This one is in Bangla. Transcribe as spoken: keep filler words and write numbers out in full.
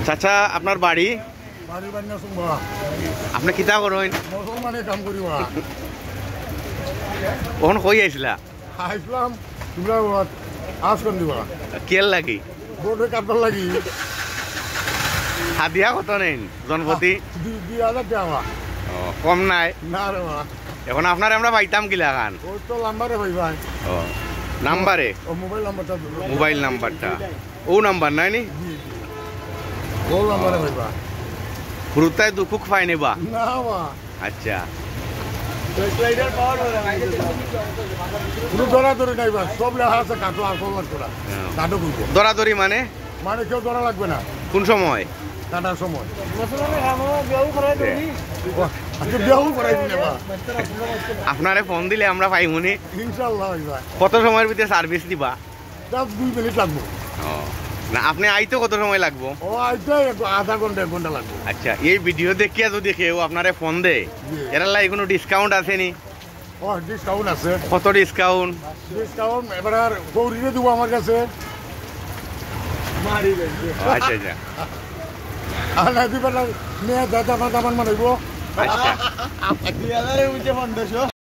চাচা আপনার বাড়ি বাড়ি বাড়ি না শুনবা আপনি কিতা করেন মুসলমানে কাম করিবা ওখানে কই আইছিলা আইসলাম তোমরা আজ করে দিবা কেল লাগি বোর্ডে কাপড় লাগি হাদিয়া কত নেন জনপতি দুই হাজার টাকা ও কম নাই না রে মা এখন আপনার আমরা পাইতাম কিলা খান ওই তো নাম্বারে ভাই ভাই ও নাম্বারে ও মোবাইল নাম্বারটা মোবাইল নাম্বারটা ও নাম্বার নাই নি ও নাম্বারে ভাই ভাই ফুরুতায় দুঃখ পাই নেবা না মা আচ্ছা কোনো ধরা ধরে নাই বা সব লেখা আছে কাটো আসল করা কাটো করবো দরাদরি মানে মানে কেউ ধরা লাগবে না কোন সময় কাটার সময় আজকে বিয়াও করাই দিলে বা আপনারে ফোন দিলে আমরা পাইমুনি ইনশাল্লাহ ভাই ভাই কত সময়ের ভিতরে সার্ভিস দিবা তার দুই মিনিট লাগবো ও না আপনি আইতে কত সময় লাগবো ও আইতে আধা ঘন্টা এক ঘন্টা লাগবে আচ্ছা এই ভিডিও দেখিয়া যদি কেউ আপনারে ফোন দে এর লাই কোনো ডিসকাউন্ট আছে নি ও ডিসকাউন্ট আছে কত ডিসকাউন্ট ডিসকাউন্ট এবার আর গৌরীরে দেবো আমার কাছে আচ্ছা আচ্ছা আর না দিবার মেয়ে দাদা মাদামান মানাইব আচ্ছা